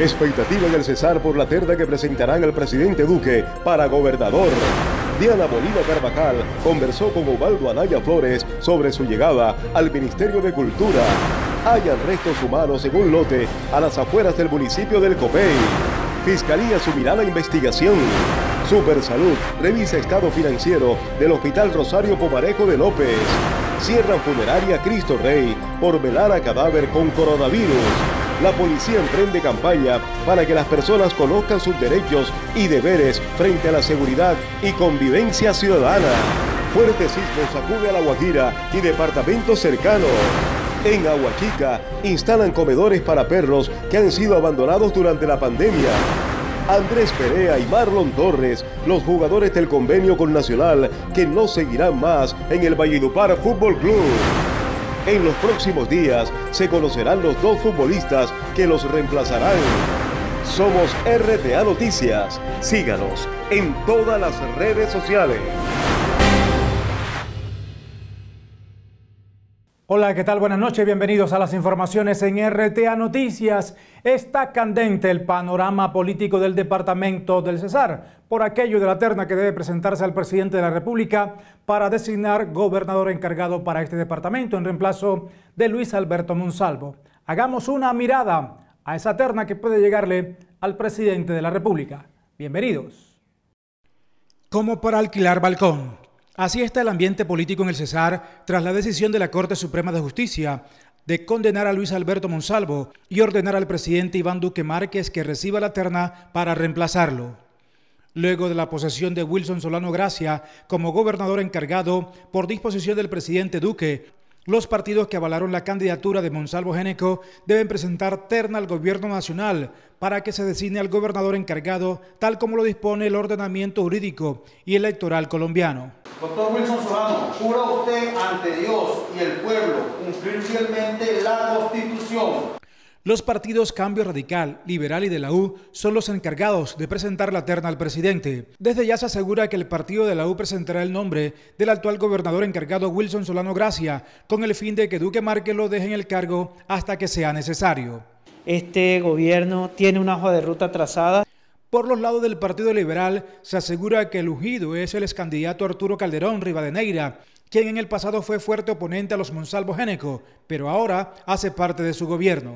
Expectativa en el Cesar por la terna que presentarán al presidente Duque para gobernador. Diana Molina Carvajal conversó con Ubaldo Anaya Flores sobre su llegada al Ministerio de Cultura. Hallan restos humanos en un lote a las afueras del municipio del Copey. Fiscalía asumirá la investigación. Supersalud revisa estado financiero del Hospital Rosario Pomarejo de López. Cierran funeraria Cristo Rey por velar a cadáver con coronavirus. La policía emprende campaña para que las personas conozcan sus derechos y deberes frente a la seguridad y convivencia ciudadana. Fuerte sismo sacude a La Guajira y departamentos cercanos. En Aguachica instalan comedores para perros que han sido abandonados durante la pandemia. Andrés Perea y Marlon Torres, los jugadores del convenio con Nacional, que no seguirán más en el Valledupar Fútbol Club. En los próximos días se conocerán los dos futbolistas que los reemplazarán. Somos RTA Noticias. Síganos en todas las redes sociales. Hola, ¿qué tal? Buenas noches, bienvenidos a las informaciones en RTA Noticias. Está candente el panorama político del departamento del Cesar por aquello de la terna que debe presentarse al presidente de la República para designar gobernador encargado para este departamento en reemplazo de Luis Alberto Monsalvo. Hagamos una mirada a esa terna que puede llegarle al presidente de la República. Bienvenidos. Como para alquilar balcón. Así está el ambiente político en el Cesar tras la decisión de la Corte Suprema de Justicia de condenar a Luis Alberto Monsalvo y ordenar al presidente Iván Duque Márquez que reciba la terna para reemplazarlo. Luego de la posesión de Wilson Solano Gracia como gobernador encargado por disposición del presidente Duque, los partidos que avalaron la candidatura de Monsalvo Géneco deben presentar terna al gobierno nacional para que se designe al gobernador encargado, tal como lo dispone el ordenamiento jurídico y electoral colombiano. Doctor Wilson Solano, ¿jura usted ante Dios y el pueblo cumplir fielmente la Constitución? Los partidos Cambio Radical, Liberal y de la U son los encargados de presentar la terna al presidente. Desde ya se asegura que el partido de la U presentará el nombre del actual gobernador encargado Wilson Solano Gracia, con el fin de que Duque Márquez lo deje en el cargo hasta que sea necesario. Este gobierno tiene una hoja de ruta trazada. Por los lados del Partido Liberal se asegura que el ungido es el excandidato Arturo Calderón Rivadeneira, quien en el pasado fue fuerte oponente a los Monsalvo Géneco, pero ahora hace parte de su gobierno.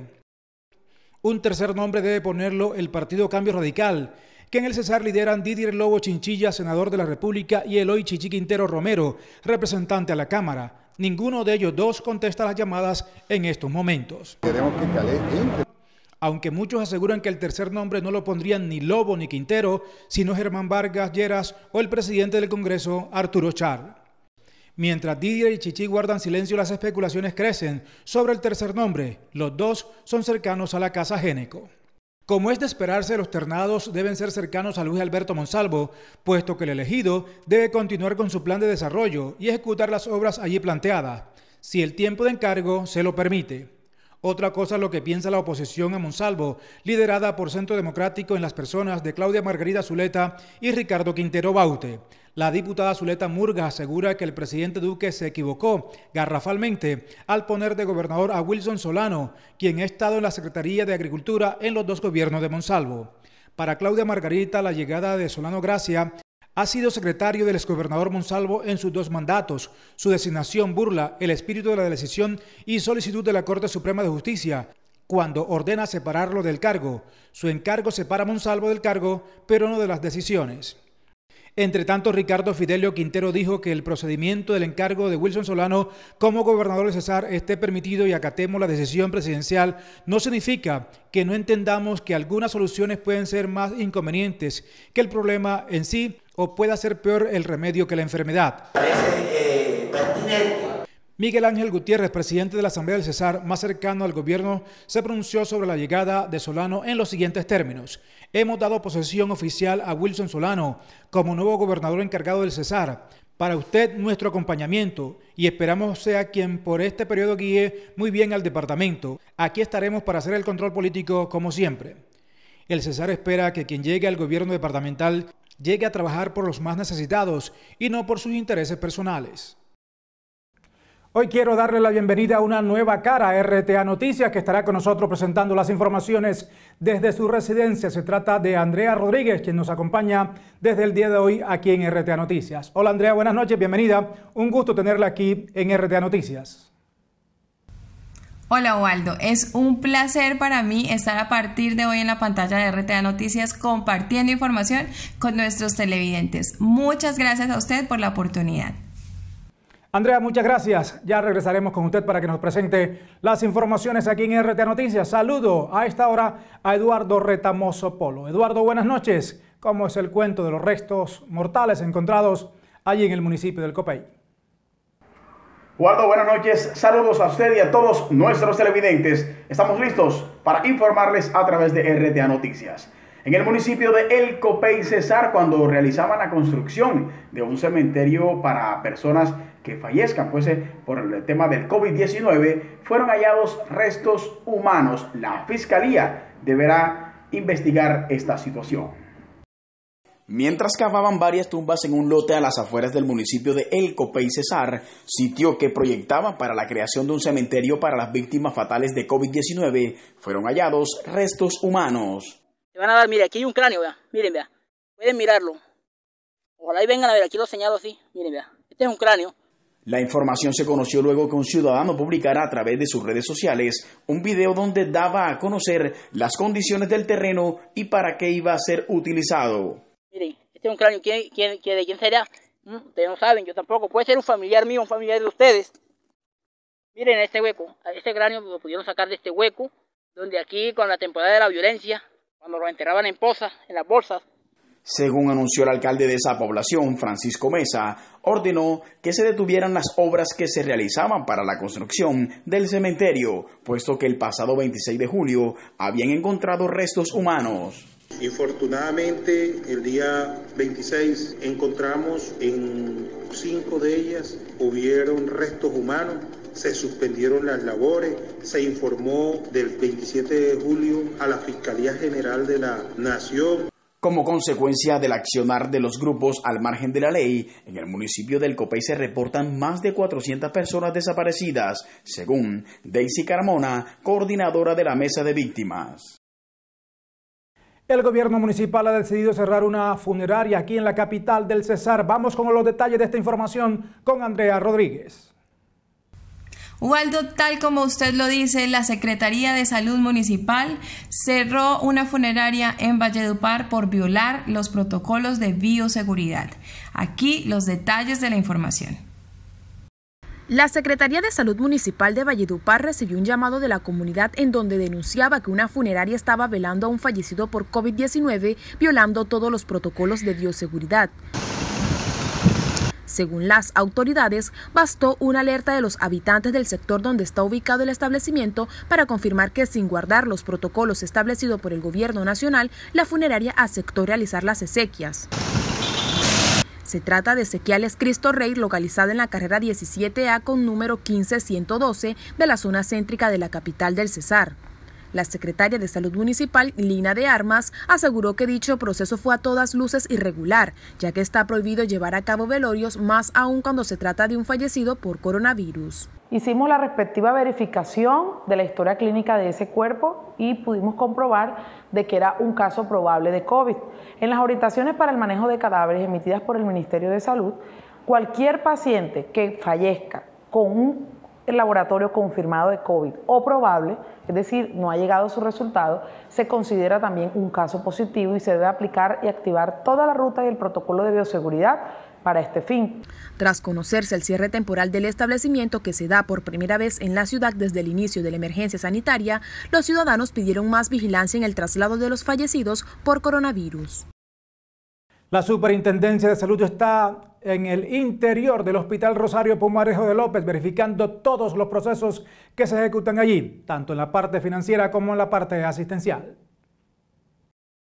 Un tercer nombre debe ponerlo el Partido Cambio Radical, que en el Cesar lideran Didier Lobo Chinchilla, senador de la República, y Eloy Chichi Quintero Romero, representante a la Cámara. Ninguno de ellos dos contesta las llamadas en estos momentos. Queremos que Calé entre. Aunque muchos aseguran que el tercer nombre no lo pondrían ni Lobo ni Quintero, sino Germán Vargas Lleras o el presidente del Congreso, Arturo Char. Mientras Didier y Chichi guardan silencio, las especulaciones crecen sobre el tercer nombre. Los dos son cercanos a la Casa Géneco. Como es de esperarse, los ternados deben ser cercanos a Luis Alberto Monsalvo, puesto que el elegido debe continuar con su plan de desarrollo y ejecutar las obras allí planteadas, si el tiempo de encargo se lo permite. Otra cosa es lo que piensa la oposición a Monsalvo, liderada por Centro Democrático en las personas de Claudia Margarita Zuleta y Ricardo Quintero Baute. La diputada Zuleta Murga asegura que el presidente Duque se equivocó garrafalmente al poner de gobernador a Wilson Solano, quien ha estado en la Secretaría de Agricultura en los dos gobiernos de Monsalvo. Para Claudia Margarita, la llegada de Solano Gracia ha sido secretario del exgobernador Monsalvo en sus dos mandatos. Su designación burla el espíritu de la decisión y solicitud de la Corte Suprema de Justicia, cuando ordena separarlo del cargo. Su encargo separa a Monsalvo del cargo, pero no de las decisiones. Entre tanto, Ricardo Fidelio Quintero dijo que el procedimiento del encargo de Wilson Solano como gobernador del Cesar esté permitido y acatemos la decisión presidencial no significa que no entendamos que algunas soluciones pueden ser más inconvenientes que el problema en sí o pueda ser peor el remedio que la enfermedad. Parece pertinente. Miguel Ángel Gutiérrez, presidente de la Asamblea del Cesar, más cercano al gobierno, se pronunció sobre la llegada de Solano en los siguientes términos. Hemos dado posesión oficial a Wilson Solano como nuevo gobernador encargado del Cesar. Para usted, nuestro acompañamiento, y esperamos sea quien por este periodo guíe muy bien al departamento. Aquí estaremos para hacer el control político como siempre. El Cesar espera que quien llegue al gobierno departamental llegue a trabajar por los más necesitados y no por sus intereses personales. Hoy quiero darle la bienvenida a una nueva cara a RTA Noticias, que estará con nosotros presentando las informaciones desde su residencia. Se trata de Andrea Rodríguez, quien nos acompaña desde el día de hoy aquí en RTA Noticias. Hola Andrea, buenas noches, bienvenida. Un gusto tenerla aquí en RTA Noticias. Hola Waldo, es un placer para mí estar a partir de hoy en la pantalla de RTA Noticias compartiendo información con nuestros televidentes. Muchas gracias a usted por la oportunidad. Andrea, muchas gracias. Ya regresaremos con usted para que nos presente las informaciones aquí en RTA Noticias. Saludo a esta hora a Eduardo Retamoso Polo. Eduardo, buenas noches. ¿Cómo es el cuento de los restos mortales encontrados allí en el municipio del Copey? Eduardo, buenas noches. Saludos a usted y a todos nuestros televidentes. Estamos listos para informarles a través de RTA Noticias. En el municipio de El Copey, Cesar, cuando realizaban la construcción de un cementerio para personas que fallezcan por el tema del COVID-19, fueron hallados restos humanos. La Fiscalía deberá investigar esta situación. Mientras cavaban varias tumbas en un lote a las afueras del municipio de El Copey, Cesar, sitio que proyectaban para la creación de un cementerio para las víctimas fatales de COVID-19, fueron hallados restos humanos. Te van a dar, mire, aquí hay un cráneo, vea, miren, vea, pueden mirarlo. Ojalá y vengan a ver, aquí lo señalo así, miren, vea, este es un cráneo. La información se conoció luego que un ciudadano publicara a través de sus redes sociales un video donde daba a conocer las condiciones del terreno y para qué iba a ser utilizado. Miren, este es un cráneo, ¿de quién será? Ustedes no saben, yo tampoco, puede ser un familiar mío, un familiar de ustedes. Miren este hueco, este cráneo lo pudieron sacar de este hueco, donde aquí con la temporada de la violencia, cuando lo enterraban en pozas, en las bolsas. Según anunció el alcalde de esa población, Francisco Mesa, ordenó que se detuvieran las obras que se realizaban para la construcción del cementerio, puesto que el pasado 26 de julio habían encontrado restos humanos. Infortunadamente, el día 26 encontramos en 5 de ellas hubieron restos humanos. Se suspendieron las labores, se informó del 27 de julio a la Fiscalía General de la Nación. Como consecuencia del accionar de los grupos al margen de la ley, en el municipio del Copey se reportan más de 400 personas desaparecidas, según Daisy Carmona, coordinadora de la Mesa de Víctimas. El gobierno municipal ha decidido cerrar una funeraria aquí en la capital del Cesar. Vamos con los detalles de esta información con Andrea Rodríguez. Waldo, tal como usted lo dice, la Secretaría de Salud Municipal cerró una funeraria en Valledupar por violar los protocolos de bioseguridad. Aquí los detalles de la información. La Secretaría de Salud Municipal de Valledupar recibió un llamado de la comunidad en donde denunciaba que una funeraria estaba velando a un fallecido por COVID-19, violando todos los protocolos de bioseguridad. Según las autoridades, bastó una alerta de los habitantes del sector donde está ubicado el establecimiento para confirmar que sin guardar los protocolos establecidos por el gobierno nacional, la funeraria aceptó realizar las exequias. Se trata de Ezequiales Cristo Rey, localizada en la carrera 17A con número 15112 de la zona céntrica de la capital del Cesar. La secretaria de Salud Municipal, Lina de Armas, aseguró que dicho proceso fue a todas luces irregular, ya que está prohibido llevar a cabo velorios, más aún cuando se trata de un fallecido por coronavirus. Hicimos la respectiva verificación de la historia clínica de ese cuerpo y pudimos comprobar de que era un caso probable de COVID. En las orientaciones para el manejo de cadáveres emitidas por el Ministerio de Salud, cualquier paciente que fallezca con un laboratorio confirmado de COVID o probable, es decir, no ha llegado su resultado, se considera también un caso positivo y se debe aplicar y activar toda la ruta y el protocolo de bioseguridad para este fin. Tras conocerse el cierre temporal del establecimiento que se da por primera vez en la ciudad desde el inicio de la emergencia sanitaria, los ciudadanos pidieron más vigilancia en el traslado de los fallecidos por coronavirus. La Superintendencia de Salud está en el interior del Hospital Rosario Pumarejo de López, verificando todos los procesos que se ejecutan allí, tanto en la parte financiera como en la parte asistencial.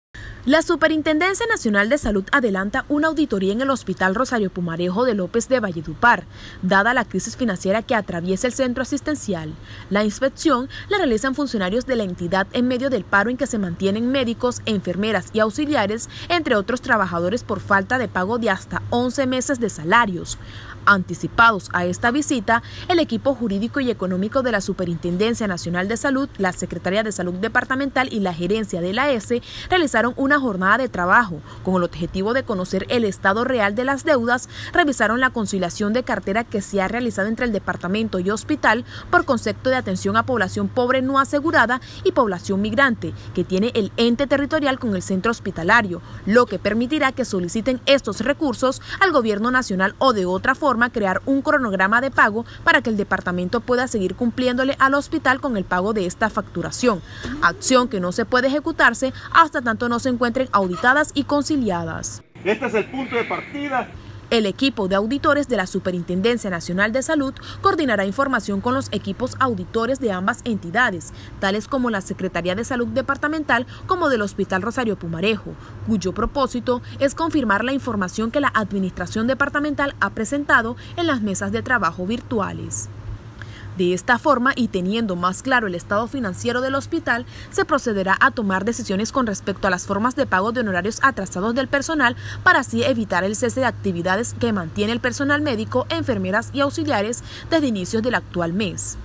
La Superintendencia Nacional de Salud adelanta una auditoría en el Hospital Rosario Pumarejo de López de Valledupar, dada la crisis financiera que atraviesa el centro asistencial. La inspección la realizan funcionarios de la entidad en medio del paro en que se mantienen médicos, enfermeras y auxiliares, entre otros trabajadores, por falta de pago de hasta 11 meses de salarios. Anticipados a esta visita, el equipo jurídico y económico de la Superintendencia Nacional de Salud, la Secretaría de Salud Departamental y la gerencia de la ESE realizaron una jornada de trabajo con el objetivo de conocer el estado real de las deudas, revisaron la conciliación de cartera que se ha realizado entre el departamento y hospital por concepto de atención a población pobre no asegurada y población migrante que tiene el ente territorial con el centro hospitalario, lo que permitirá que soliciten estos recursos al gobierno nacional o de otra forma crear un cronograma de pago para que el departamento pueda seguir cumpliéndole al hospital con el pago de esta facturación, acción que no se puede ejecutarse hasta tanto no se encuentren auditadas y conciliadas. Este es el punto de partida. El equipo de auditores de la Superintendencia Nacional de Salud coordinará información con los equipos auditores de ambas entidades, tales como la Secretaría de Salud Departamental como del Hospital Rosario Pumarejo, cuyo propósito es confirmar la información que la Administración Departamental ha presentado en las mesas de trabajo virtuales. De esta forma, y teniendo más claro el estado financiero del hospital, se procederá a tomar decisiones con respecto a las formas de pago de honorarios atrasados del personal para así evitar el cese de actividades que mantiene el personal médico, enfermeras y auxiliares desde inicios del actual mes.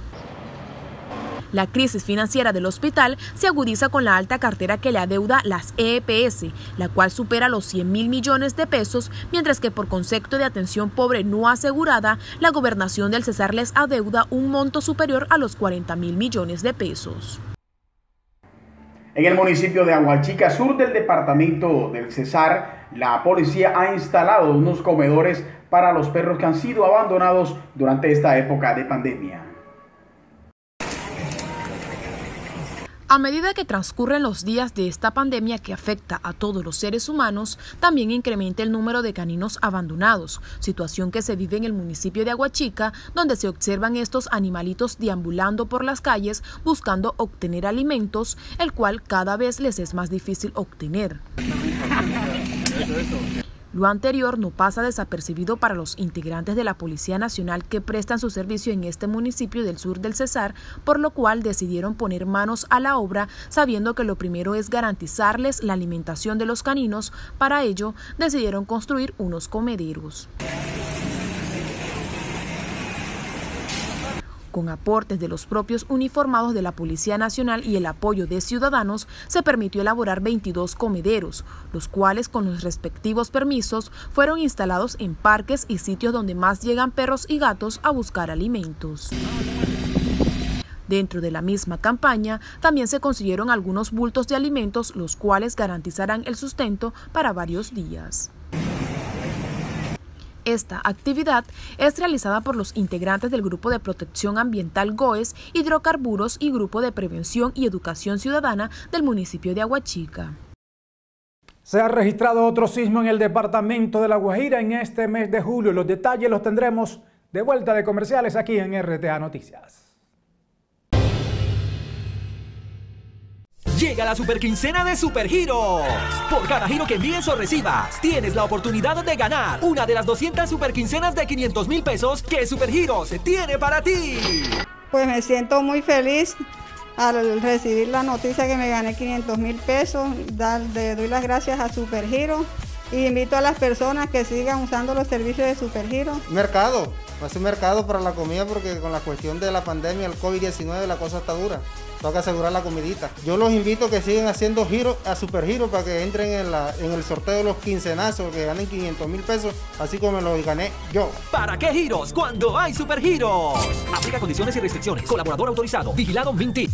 La crisis financiera del hospital se agudiza con la alta cartera que le adeuda las EPS, la cual supera los 100.000 millones de pesos, mientras que por concepto de atención pobre no asegurada, la gobernación del Cesar les adeuda un monto superior a los 40.000 millones de pesos. En el municipio de Aguachica, sur del departamento del Cesar, la policía ha instalado unos comedores para los perros que han sido abandonados durante esta época de pandemia. A medida que transcurren los días de esta pandemia que afecta a todos los seres humanos, también incrementa el número de caninos abandonados, situación que se vive en el municipio de Aguachica, donde se observan estos animalitos deambulando por las calles buscando obtener alimentos, el cual cada vez les es más difícil obtener. Lo anterior no pasa desapercibido para los integrantes de la Policía Nacional que prestan su servicio en este municipio del sur del Cesar, por lo cual decidieron poner manos a la obra, sabiendo que lo primero es garantizarles la alimentación de los caninos. Para ello, decidieron construir unos comederos. Con aportes de los propios uniformados de la Policía Nacional y el apoyo de ciudadanos, se permitió elaborar 22 comederos, los cuales con los respectivos permisos fueron instalados en parques y sitios donde más llegan perros y gatos a buscar alimentos. Dentro de la misma campaña, también se consiguieron algunos bultos de alimentos, los cuales garantizarán el sustento para varios días. Esta actividad es realizada por los integrantes del Grupo de Protección Ambiental GOES, Hidrocarburos y Grupo de Prevención y Educación Ciudadana del municipio de Aguachica. Se ha registrado otro sismo en el departamento de La Guajira en este mes de julio. Los detalles los tendremos de vuelta de comerciales aquí en RTA Noticias. Llega la superquincena de Supergiros. Por cada giro que envíes o recibas, tienes la oportunidad de ganar una de las 200 superquincenas de 500.000 pesos que Supergiros tiene para ti. Pues me siento muy feliz al recibir la noticia que me gané 500.000 pesos. Le doy las gracias a Supergiros y invito a las personas que sigan usando los servicios de Supergiros. Mercado, hace un mercado para la comida porque con la cuestión de la pandemia, el COVID-19, la cosa está dura. Tengo que asegurar la comidita. Yo los invito a que sigan haciendo giros a Supergiros para que entren en el sorteo de los quincenazos, que ganen 500.000 pesos, así como me los gané yo. ¿Para qué giros cuando hay Supergiros? Aplica condiciones y restricciones. Colaborador autorizado. Vigilado Minty.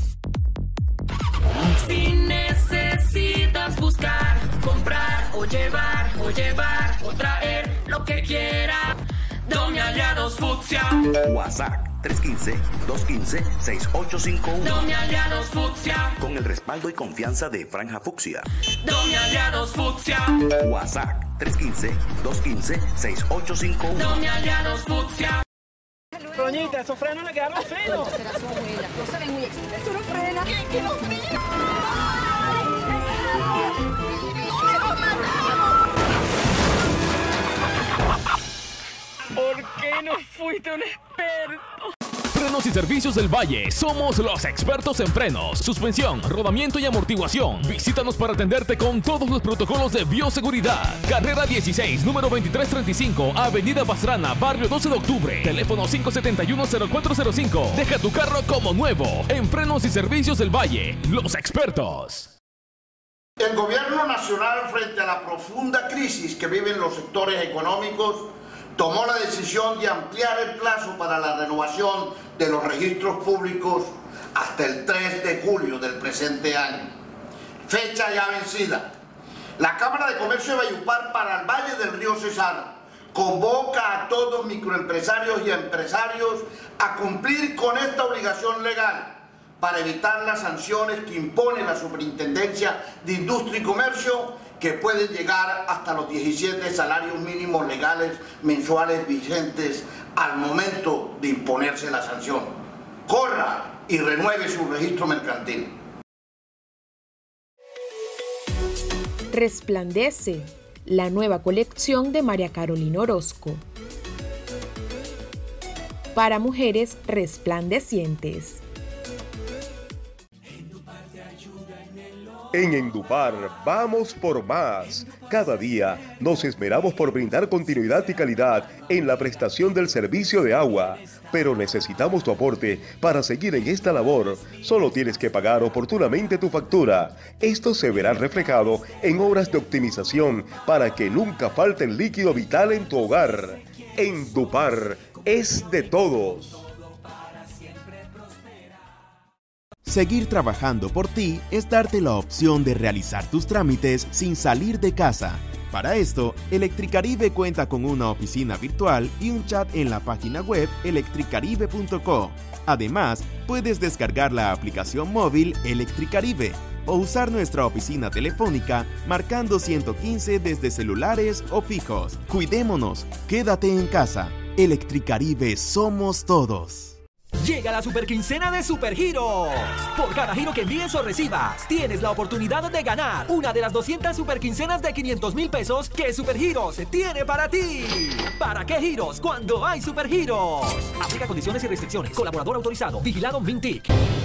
Si necesitas buscar, comprar o llevar o traer lo que quiera, Domi Aliados Fucsia. WhatsApp 315-215-6851. Domi Aliados Fucsia. Con el respaldo y confianza de Franja Fucsia. Domi Aliados Fucsia. WhatsApp 315-215-6851. Domi Aliados Fucsia. Doñita, esos frenos le quedaron feos. Será su abuela. No se ven muy excelentes. Eso no frena. ¿Qué no frena? ¿Por qué no fuiste un experto? Frenos y Servicios del Valle. Somos los expertos en frenos, suspensión, rodamiento y amortiguación. Visítanos para atenderte con todos los protocolos de bioseguridad. Carrera 16, número 2335, Avenida Pastrana, Barrio 12 de Octubre. Teléfono 571-0405. Deja tu carro como nuevo. En Frenos y Servicios del Valle, los expertos. El gobierno nacional, frente a la profunda crisis que viven los sectores económicos, tomó la decisión de ampliar el plazo para la renovación de los registros públicos hasta el 3 de julio del presente año, fecha ya vencida. La Cámara de Comercio de Valledupar para el Valle del Río Cesar convoca a todos microempresarios y empresarios a cumplir con esta obligación legal para evitar las sanciones que impone la Superintendencia de Industria y Comercio, que pueden llegar hasta los 17 salarios mínimos legales mensuales vigentes al momento de imponerse la sanción. Corra y renueve su registro mercantil. Resplandece, la nueva colección de María Carolina Orozco. Para mujeres resplandecientes. En Endupar vamos por más. Cada día nos esmeramos por brindar continuidad y calidad en la prestación del servicio de agua. Pero necesitamos tu aporte para seguir en esta labor. Solo tienes que pagar oportunamente tu factura. Esto se verá reflejado en obras de optimización para que nunca falte el líquido vital en tu hogar. Endupar es de todos. Seguir trabajando por ti es darte la opción de realizar tus trámites sin salir de casa. Para esto, Electricaribe cuenta con una oficina virtual y un chat en la página web electricaribe.co. Además, puedes descargar la aplicación móvil Electricaribe o usar nuestra oficina telefónica marcando 115 desde celulares o fijos. Cuidémonos, quédate en casa. Electricaribe somos todos. Llega la superquincena de Supergiros. Por cada giro que envíes o recibas, tienes la oportunidad de ganar una de las 200 superquincenas de 500,000 pesos que Supergiros tiene para ti. ¿Para qué giros cuando hay Supergiros? Aplica condiciones y restricciones. Colaborador autorizado. Vigilado Mintic.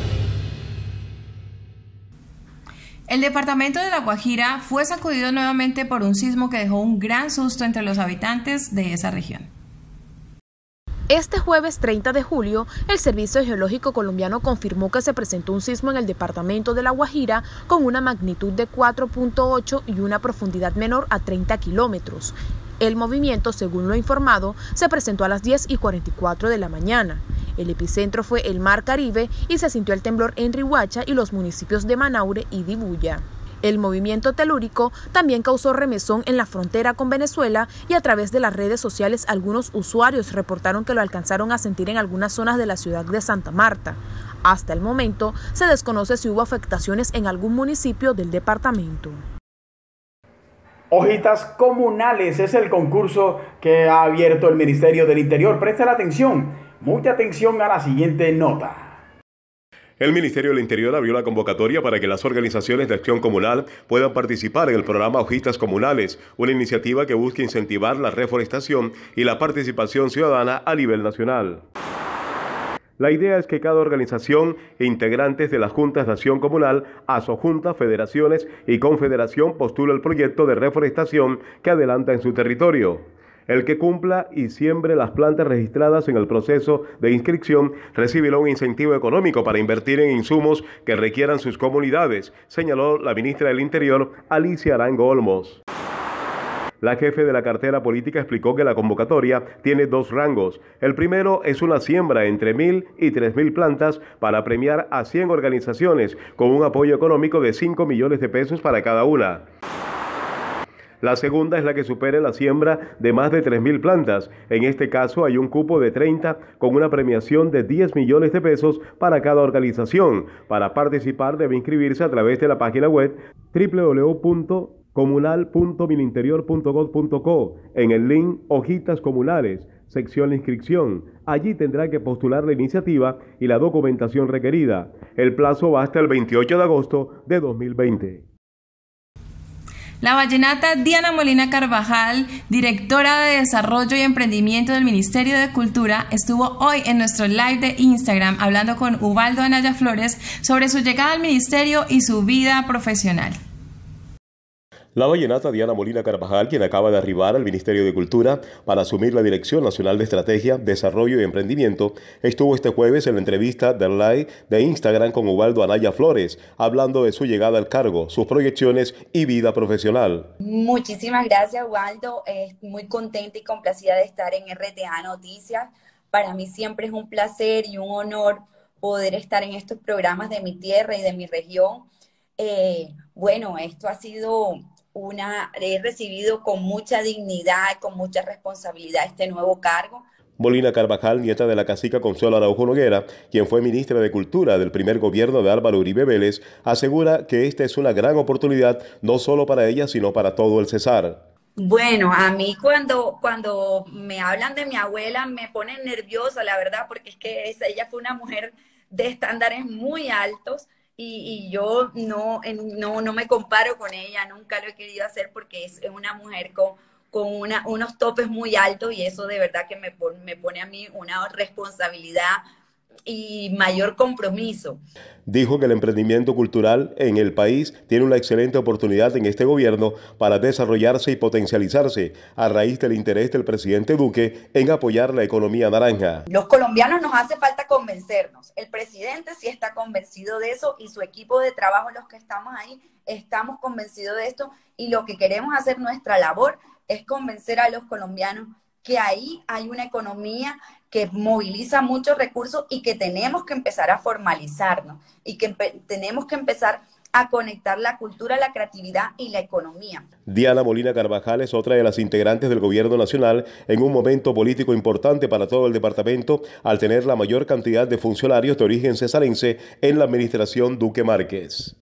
El departamento de La Guajira fue sacudido nuevamente por un sismo que dejó un gran susto entre los habitantes de esa región. Este jueves 30 de julio, el Servicio Geológico Colombiano confirmó que se presentó un sismo en el departamento de La Guajira con una magnitud de 4.8 y una profundidad menor a 30 kilómetros. El movimiento, según lo informado, se presentó a las 10:44 de la mañana. El epicentro fue el Mar Caribe y se sintió el temblor en Riohacha y los municipios de Manaure y Dibuya. El movimiento telúrico también causó remesón en la frontera con Venezuela y a través de las redes sociales algunos usuarios reportaron que lo alcanzaron a sentir en algunas zonas de la ciudad de Santa Marta. Hasta el momento se desconoce si hubo afectaciones en algún municipio del departamento. Hojitas comunales es el concurso que ha abierto el Ministerio del Interior. Presta la atención, mucha atención a la siguiente nota. El Ministerio del Interior abrió la convocatoria para que las organizaciones de acción comunal puedan participar en el programa Hojitas Comunales, una iniciativa que busca incentivar la reforestación y la participación ciudadana a nivel nacional. La idea es que cada organización e integrantes de las juntas de acción comunal, asojunta, federaciones y confederación postule el proyecto de reforestación que adelanta en su territorio. El que cumpla y siembre las plantas registradas en el proceso de inscripción recibirá un incentivo económico para invertir en insumos que requieran sus comunidades, señaló la ministra del Interior, Alicia Arango Olmos. La jefe de la cartera política explicó que la convocatoria tiene dos rangos. El primero es una siembra entre 1.000 y 3.000 plantas para premiar a 100 organizaciones con un apoyo económico de 5 millones de pesos para cada una. La segunda es la que supere la siembra de más de 3.000 plantas. En este caso hay un cupo de 30 con una premiación de 10 millones de pesos para cada organización. Para participar debe inscribirse a través de la página web www.comunal.mininterior.gov.co en el link Hojitas Comunales, sección de inscripción. Allí tendrá que postular la iniciativa y la documentación requerida. El plazo va hasta el 28 de agosto de 2020. La vallenata Diana Molina Carvajal, directora de Desarrollo y Emprendimiento del Ministerio de Cultura, estuvo hoy en nuestro live de Instagram hablando con Ubaldo Anaya Flores sobre su llegada al ministerio y su vida profesional. La vallenata Diana Molina Carvajal, quien acaba de arribar al Ministerio de Cultura para asumir la Dirección Nacional de Estrategia, Desarrollo y Emprendimiento, estuvo este jueves en la entrevista del live de Instagram con Ubaldo Anaya Flores, hablando de su llegada al cargo, sus proyecciones y vida profesional. Muchísimas gracias, Ubaldo. Muy contenta y complacida de estar en RTA Noticias. Para mí siempre es un placer y un honor poder estar en estos programas de mi tierra y de mi región. Bueno, esto ha sido... he recibido con mucha dignidad, con mucha responsabilidad este nuevo cargo. Molina Carvajal, nieta de la cacica Consuelo Araujo Noguera, quien fue ministra de Cultura del primer gobierno de Álvaro Uribe Vélez, asegura que esta es una gran oportunidad no solo para ella, sino para todo el Cesar. Bueno, a mí cuando me hablan de mi abuela me ponen nerviosa, la verdad, porque es que ella fue una mujer de estándares muy altos. Y yo no me comparo con ella, nunca lo he querido hacer porque es una mujer con unos topes muy altos y eso de verdad que me pone a mí una responsabilidad y mayor compromiso. Dijo que el emprendimiento cultural en el país tiene una excelente oportunidad en este gobierno para desarrollarse y potencializarse a raíz del interés del presidente Duque en apoyar la economía naranja. Los colombianos nos hace falta convencernos. El presidente sí está convencido de eso y su equipo de trabajo, los que estamos ahí, estamos convencidos de esto y lo que queremos hacer, nuestra labor, es convencer a los colombianos que ahí hay una economía que moviliza muchos recursos y que tenemos que empezar a formalizarnos y que tenemos que empezar a conectar la cultura, la creatividad y la economía. Diana Molina Carvajal es otra de las integrantes del gobierno nacional en un momento político importante para todo el departamento al tener la mayor cantidad de funcionarios de origen cesarense en la administración Duque Márquez.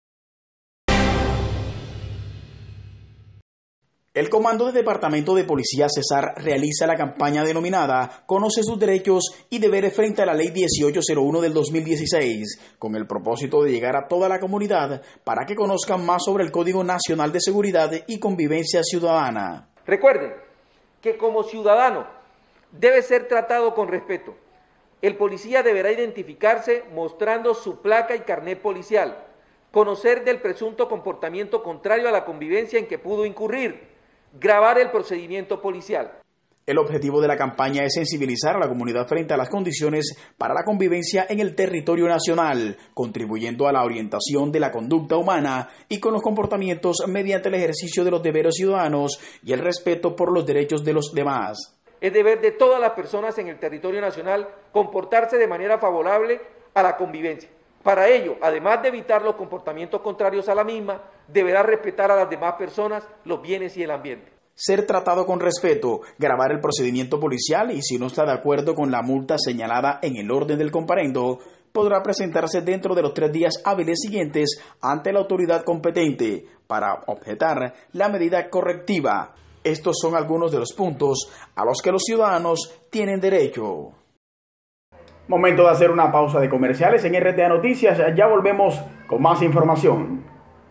El Comando del Departamento de Policía Cesar realiza la campaña denominada Conoce sus derechos y deberes frente a la Ley 1801 del 2016, con el propósito de llegar a toda la comunidad para que conozcan más sobre el Código Nacional de Seguridad y Convivencia Ciudadana. Recuerden que como ciudadano debe ser tratado con respeto. El policía deberá identificarse mostrando su placa y carnet policial, conocer del presunto comportamiento contrario a la convivencia en que pudo incurrir, grabar el procedimiento policial. El objetivo de la campaña es sensibilizar a la comunidad frente a las condiciones para la convivencia en el territorio nacional, contribuyendo a la orientación de la conducta humana y con los comportamientos mediante el ejercicio de los deberes ciudadanos y el respeto por los derechos de los demás. Es deber de todas las personas en el territorio nacional comportarse de manera favorable a la convivencia. Para ello, además de evitar los comportamientos contrarios a la misma, deberá respetar a las demás personas, los bienes y el ambiente. Ser tratado con respeto, grabar el procedimiento policial y si no está de acuerdo con la multa señalada en el orden del comparendo, podrá presentarse dentro de los 3 días hábiles siguientes ante la autoridad competente para objetar la medida correctiva. Estos son algunos de los puntos a los que los ciudadanos tienen derecho. Momento de hacer una pausa de comerciales en RTA Noticias. Ya volvemos con más información.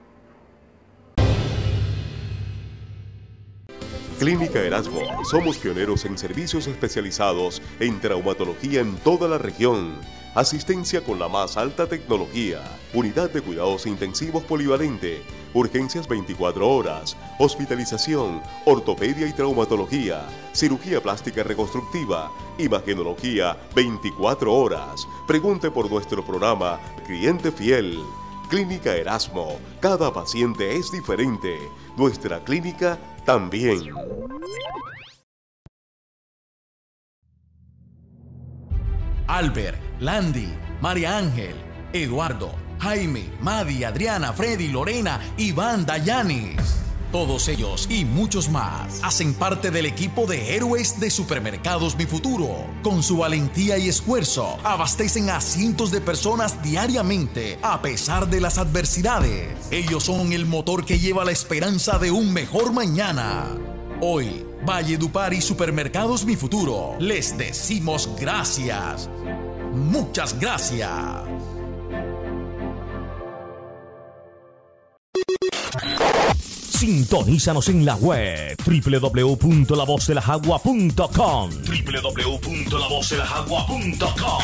Clínica Erasmo. Somos pioneros en servicios especializados en traumatología en toda la región. Asistencia con la más alta tecnología. Unidad de cuidados intensivos polivalente. Urgencias 24 horas. Hospitalización. Ortopedia y traumatología. Cirugía plástica reconstructiva. Imagenología 24 horas. Pregunte por nuestro programa Cliente Fiel. Clínica Erasmo. Cada paciente es diferente. Nuestra clínica también. Albert, Landy, María Ángel, Eduardo, Jaime, Madi, Adriana, Freddy, Lorena, Iván, Dayanis. Todos ellos y muchos más hacen parte del equipo de héroes de Supermercados Mi Futuro. Con su valentía y esfuerzo, abastecen a cientos de personas diariamente a pesar de las adversidades. Ellos son el motor que lleva la esperanza de un mejor mañana. Hoy, Valledupar y Supermercados Mi Futuro les decimos gracias. Muchas gracias. Sintonízanos en la web www.lavozdelajagua.com www.lavozdelajagua.com.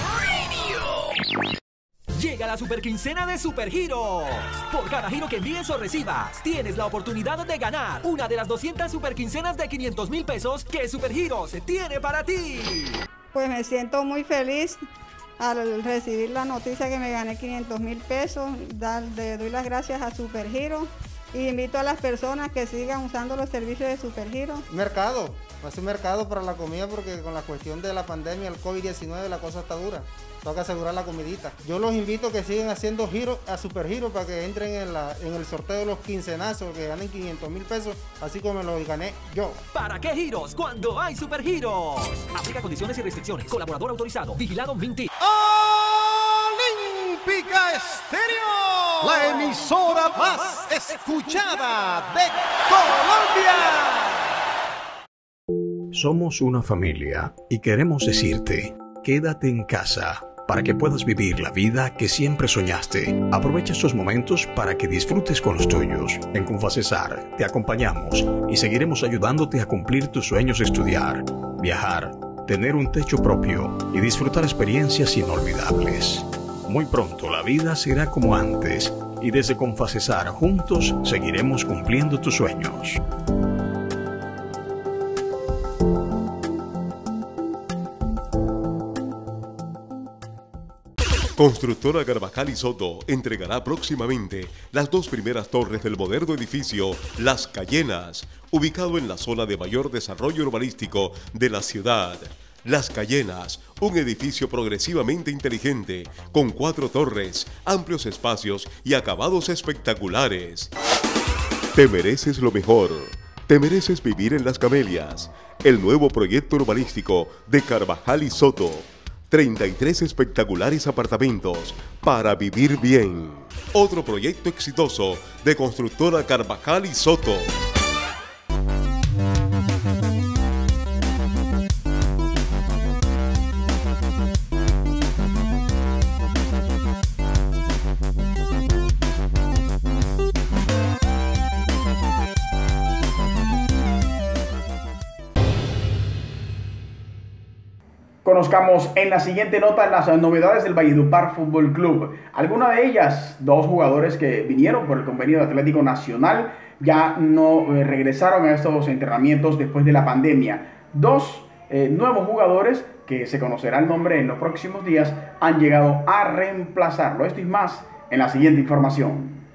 Llega la super quincena de Supergiros. Por cada giro que envíes o recibas, tienes la oportunidad de ganar una de las 200 super quincenas de 500,000 pesos que Supergiros tiene para ti. Pues me siento muy feliz al recibir la noticia que me gané 500,000 pesos. Le doy las gracias a Supergiros y invito a las personas que sigan usando los servicios de Supergiros. Mercado, hace un mercado para la comida porque con la cuestión de la pandemia, el COVID-19, la cosa está dura. Toca asegurar la comidita. Yo los invito a que sigan haciendo giros a Supergiros para que entren en el sorteo de los quincenazos, que ganen 500,000 pesos, así como me los gané yo. ¿Para qué giros cuando hay Supergiros? Aplica condiciones y restricciones. Colaborador autorizado. Vigilado Minty. Olímpica Estéreo, la emisora más escuchada de Colombia. Somos una familia y queremos decirte, quédate en casa para que puedas vivir la vida que siempre soñaste. Aprovecha estos momentos para que disfrutes con los tuyos. En Confacesar te acompañamos y seguiremos ayudándote a cumplir tus sueños de estudiar, viajar, tener un techo propio y disfrutar experiencias inolvidables. Muy pronto la vida será como antes y desde Confacesar juntos seguiremos cumpliendo tus sueños. Constructora Carvajal y Soto entregará próximamente las 2 primeras torres del moderno edificio Las Cayenas, ubicado en la zona de mayor desarrollo urbanístico de la ciudad. Las Cayenas, un edificio progresivamente inteligente, con 4 torres, amplios espacios y acabados espectaculares. Te mereces lo mejor. Te mereces vivir en Las Camelias, el nuevo proyecto urbanístico de Carvajal y Soto. 33 espectaculares apartamentos para vivir bien. Otro proyecto exitoso de Constructora Carvajal y Soto. Conozcamos en la siguiente nota las novedades del Valledupar Fútbol Club. Algunas de ellas, 2 jugadores que vinieron por el convenio de Atlético Nacional ya no regresaron a estos entrenamientos después de la pandemia. 2 nuevos jugadores, que se conocerá el nombre en los próximos días, han llegado a reemplazarlo. Esto y más en la siguiente información.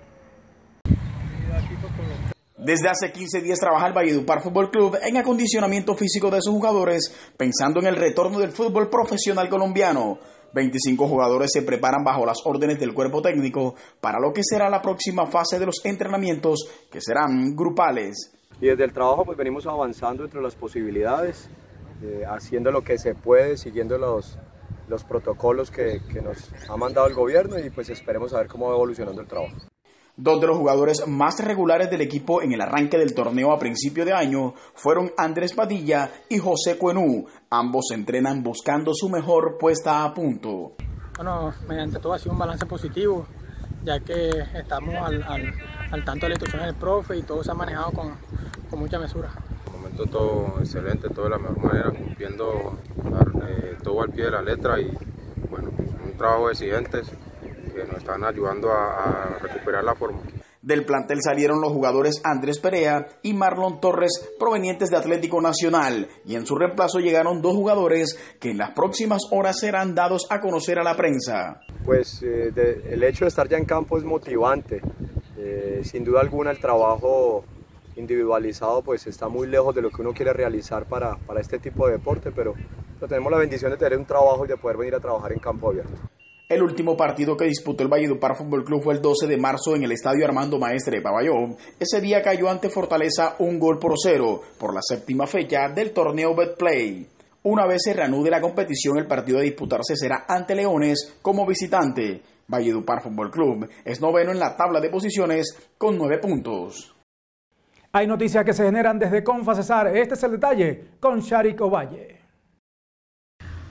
Desde hace 15 días trabaja el Valledupar Fútbol Club en acondicionamiento físico de sus jugadores, pensando en el retorno del fútbol profesional colombiano. 25 jugadores se preparan bajo las órdenes del cuerpo técnico para lo que será la próxima fase de los entrenamientos, que serán grupales. Y desde el trabajo pues venimos avanzando entre las posibilidades, haciendo lo que se puede, siguiendo los protocolos que nos ha mandado el gobierno, y pues esperemos a ver cómo va evolucionando el trabajo. 2 de los jugadores más regulares del equipo en el arranque del torneo a principio de año fueron Andrés Padilla y José Cuenú. Ambos se entrenan buscando su mejor puesta a punto. Bueno, mediante todo ha sido un balance positivo, ya que estamos al tanto de la instrucción del profe y todo se ha manejado con mucha mesura. De momento todo excelente, todo de la mejor manera, cumpliendo todo al pie de la letra, y bueno, un trabajo exigente que nos están ayudando a recuperar la forma. Del plantel salieron los jugadores Andrés Perea y Marlon Torres, provenientes de Atlético Nacional, y en su reemplazo llegaron 2 jugadores que en las próximas horas serán dados a conocer a la prensa. Pues el hecho de estar ya en campo es motivante. Sin duda alguna el trabajo individualizado pues está muy lejos de lo que uno quiere realizar para este tipo de deporte, pero tenemos la bendición de tener un trabajo y de poder venir a trabajar en campo abierto. El último partido que disputó el Valledupar Fútbol Club fue el 12 de marzo en el Estadio Armando Maestre de Pabellón. Ese día cayó ante Fortaleza 1-0 por la 7ª fecha del torneo Betplay. Una vez se reanude la competición, el partido a disputarse será ante Leones como visitante. Valledupar Fútbol Club es noveno en la tabla de posiciones con 9 puntos. Hay noticias que se generan desde Confacesar. Este es el detalle con Sharik Ovalle.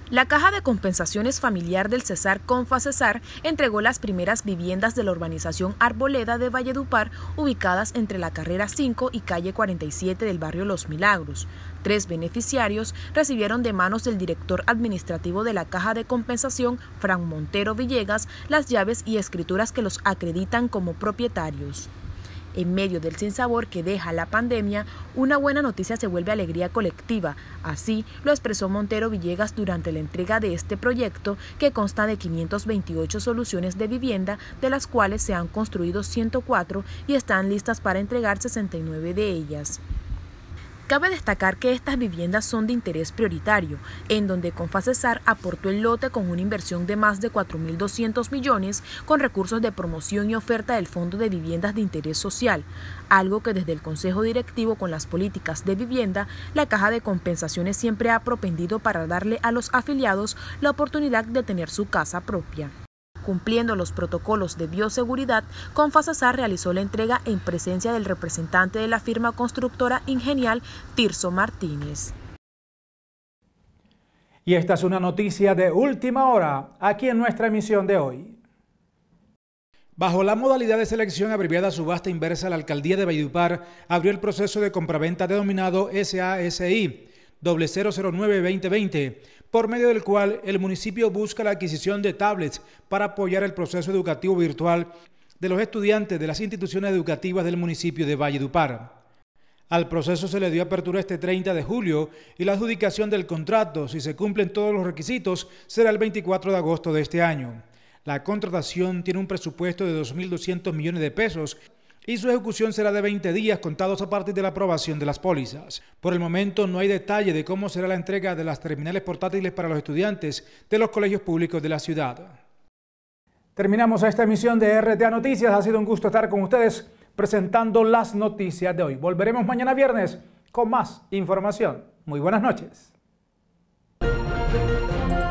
La Caja de Compensaciones Familiar del Cesar Confacesar entregó las primeras viviendas de la urbanización Arboleda de Valledupar, ubicadas entre la carrera 5 y calle 47 del barrio Los Milagros. 3 beneficiarios recibieron de manos del director administrativo de la Caja de Compensación, Fran Montero Villegas, las llaves y escrituras que los acreditan como propietarios. En medio del sinsabor que deja la pandemia, una buena noticia se vuelve alegría colectiva. Así lo expresó Montero Villegas durante la entrega de este proyecto, que consta de 528 soluciones de vivienda, de las cuales se han construido 104 y están listas para entregar 69 de ellas. Cabe destacar que estas viviendas son de interés prioritario, en donde Confacesar aportó el lote con una inversión de más de 4.200 millones con recursos de promoción y oferta del Fondo de Viviendas de Interés Social, algo que desde el Consejo Directivo con las políticas de vivienda, la Caja de Compensaciones siempre ha propendido para darle a los afiliados la oportunidad de tener su casa propia. Cumpliendo los protocolos de bioseguridad, Confacesar realizó la entrega en presencia del representante de la firma constructora Ingenial, Tirso Martínez. Y esta es una noticia de última hora, aquí en nuestra emisión de hoy. Bajo la modalidad de selección abreviada subasta inversa, la Alcaldía de Valledupar abrió el proceso de compraventa denominado SASI 009-2020, por medio del cual el municipio busca la adquisición de tablets para apoyar el proceso educativo virtual de los estudiantes de las instituciones educativas del municipio de Valledupar. Al proceso se le dio apertura este 30 de julio y la adjudicación del contrato, si se cumplen todos los requisitos, será el 24 de agosto de este año. La contratación tiene un presupuesto de 2.200 millones de pesos y su ejecución será de 20 días contados a partir de la aprobación de las pólizas. Por el momento no hay detalle de cómo será la entrega de las terminales portátiles para los estudiantes de los colegios públicos de la ciudad. Terminamos esta emisión de RTA Noticias. Ha sido un gusto estar con ustedes presentando las noticias de hoy. Volveremos mañana viernes con más información. Muy buenas noches.